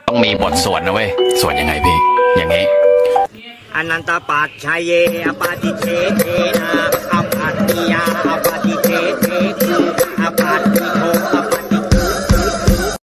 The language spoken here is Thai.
ต้องมีบทสวดนะเว้ยสวดยังไงพี่อย่างงี้อนันตปัจชัยเยอปาติเทเท